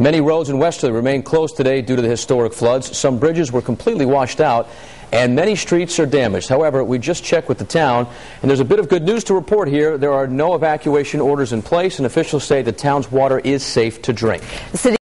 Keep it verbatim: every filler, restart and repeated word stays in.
Many roads in Westerly remain closed today due to the historic floods. Some bridges were completely washed out, and many streets are damaged. However, we just checked with the town, and there's a bit of good news to report here. There are no evacuation orders in place, and officials say the town's water is safe to drink. The city